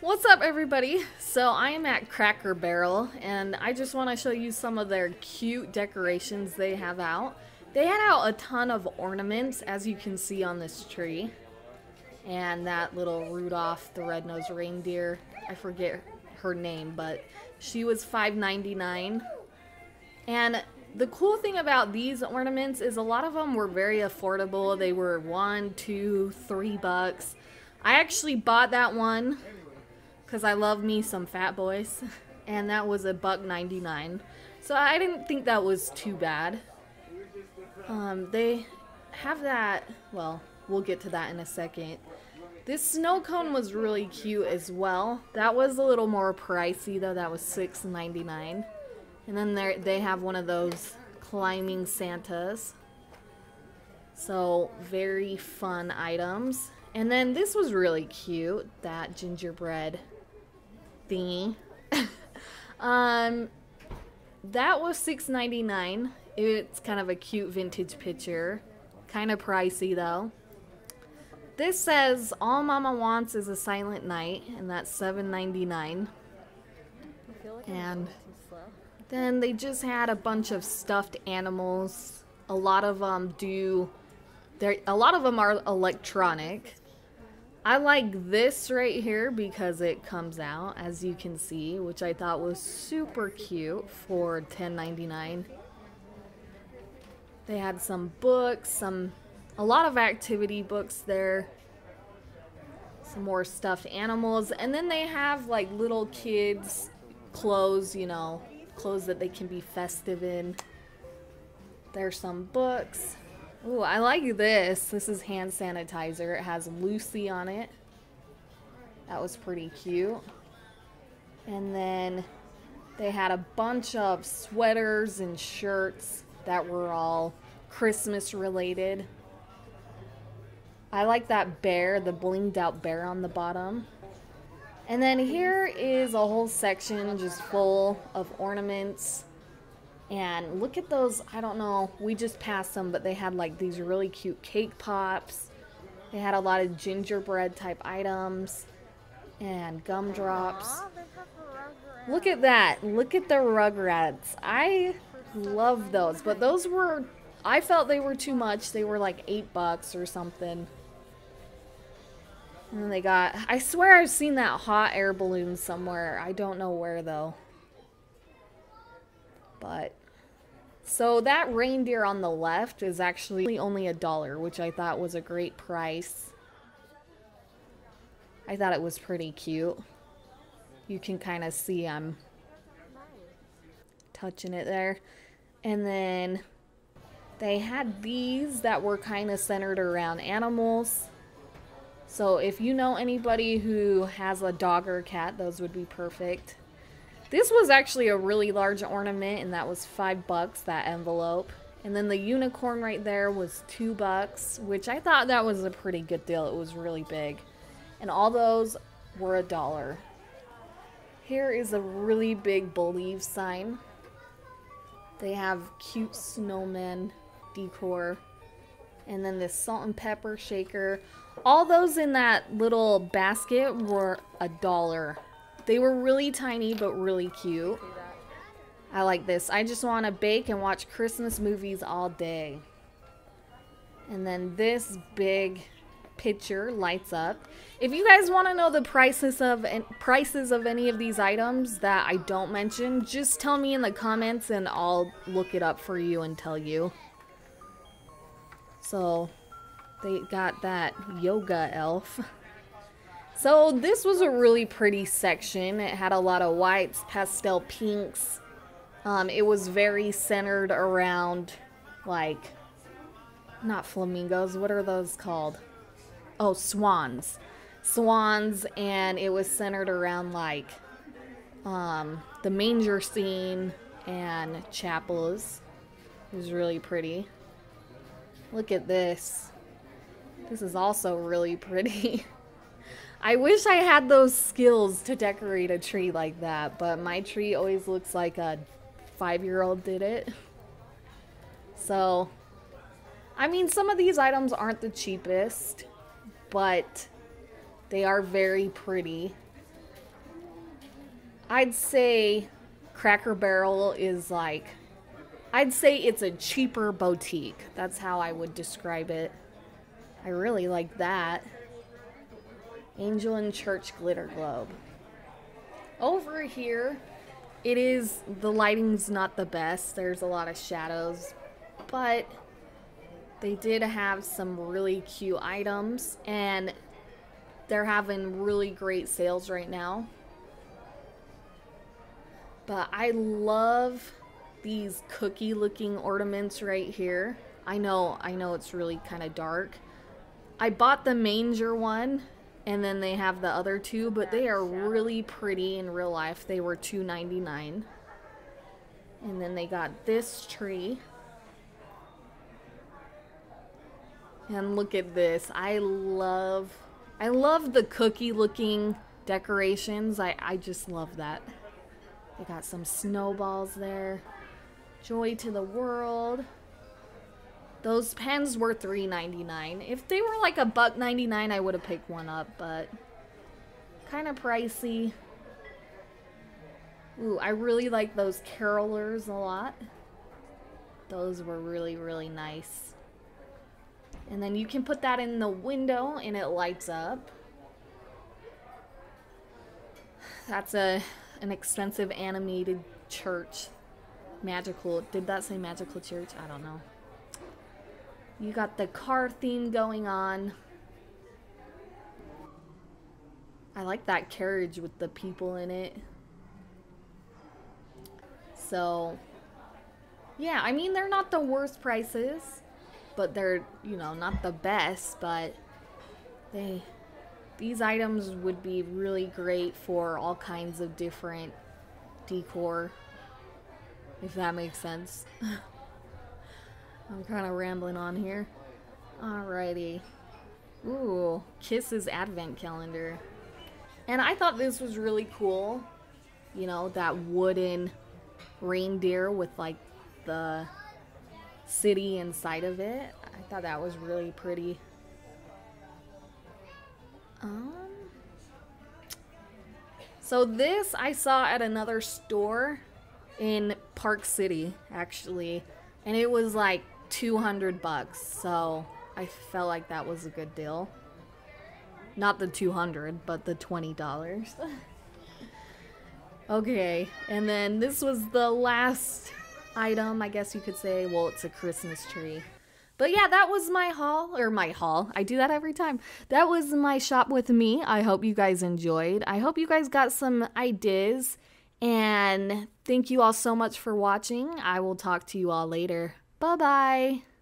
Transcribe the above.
What's up, everybody? So I am at Cracker Barrel and I just want to show you some of their cute decorations they have out. They had out a ton of ornaments, as you can see on this tree. And that little Rudolph the Red-Nosed Reindeer, I forget her name, but she was $5.99. And the cool thing about these ornaments is a lot of them were very affordable. They were $1, $2, $3. I actually bought that one because I love me some Fat Boys, and that was $1.99. So I didn't think that was too bad. They have that, well, we'll get to that in a second. This snow cone was really cute as well. That was a little more pricey though, that was $6.99. And then they have one of those climbing Santas. So very fun items. And then this was really cute, that gingerbread thingy. That was $6.99. It's kind of a cute vintage picture. Kind of pricey though. This says all Mama wants is a silent night, and that's $7.99. And then they just had a bunch of stuffed animals. A lot of them are electronic. I like this right here because it comes out, as you can see, which I thought was super cute for $10.99. They had some books, a lot of activity books there. Some more stuffed animals, and then they have like little kids clothes, you know, clothes that they can be festive in. There's some books. Ooh, I like this. This is hand sanitizer. It has Lucy on it. That was pretty cute. And then they had a bunch of sweaters and shirts that were all Christmas related. I like that bear, the blinged out bear on the bottom. And then here is a whole section just full of ornaments. And look at those, I don't know, we just passed them, but they had like these really cute cake pops. They had a lot of gingerbread type items and gumdrops. Look at that. Look at the Rugrats. I love those, but those were, I felt they were too much. They were like $8 or something. And then they got, I swear I've seen that hot air balloon somewhere. I don't know where though. But, so that reindeer on the left is actually only $1, which I thought was a great price. I thought it was pretty cute. You can kind of see I'm touching it there. And then they had these that were kind of centered around animals. So if you know anybody who has a dog or a cat, those would be perfect. This was actually a really large ornament, and that was $5, that envelope. And then the unicorn right there was $2, which I thought that was a pretty good deal. It was really big. And all those were $1. Here is a really big believe sign. They have cute snowmen decor. And then this salt and pepper shaker. All those in that little basket were $1. They were really tiny, but really cute. I like this. I just want to bake and watch Christmas movies all day. And then this big picture lights up. If you guys want to know the prices of any of these items that I don't mention, just tell me in the comments and I'll look it up for you and tell you. So, they got that yoga elf. So this was a really pretty section. It had a lot of whites, pastel pinks. It was very centered around, like, not flamingos, what are those called? Oh, swans. Swans, and it was centered around, like, the manger scene and chapels. It was really pretty. Look at this. This is also really pretty. I wish I had those skills to decorate a tree like that, but my tree always looks like a 5-year-old did it. So, I mean, some of these items aren't the cheapest, but they are very pretty. I'd say Cracker Barrel is like, I'd say it's a cheaper boutique. That's how I would describe it. I really like that. Angel and Church Glitter Globe. Over here, the lighting's not the best. There's a lot of shadows, but they did have some really cute items, and they're having really great sales right now. But I love these cookie looking ornaments right here. I know it's really kind of dark. I bought the manger one, and then they have the other two, but they are really pretty in real life. They were $2.99. And then they got this tree. And look at this. I love the cookie looking decorations. I just love that. They got some snowballs there. Joy to the world. Those pens were $3.99. If they were like $1.99, I would have picked one up, but kind of pricey. Ooh, I really like those carolers a lot. Those were really, really nice. And then you can put that in the window and it lights up. That's an expensive animated church. Magical. Did that say magical church? I don't know. You got the car theme going on. I like that carriage with the people in it. So, yeah, I mean, they're not the worst prices, but they're, you know, not the best, but these items would be really great for all kinds of different decor, if that makes sense. I'm kind of rambling on here. Alrighty. Ooh, Kisses Advent Calendar. And I thought this was really cool. You know, that wooden reindeer with like the city inside of it. I thought that was really pretty. So this I saw at another store in Park City, actually. And it was like $200, so I felt like that was a good deal. Not the $200, but the $20. Okay, and then this was the last item, I guess you could say. Well, it's a Christmas tree. But yeah, that was my haul, I do that every time. That was my shop with me. I hope you guys enjoyed. I hope you guys got some ideas. And thank you all so much for watching. I will talk to you all later. Bye-bye.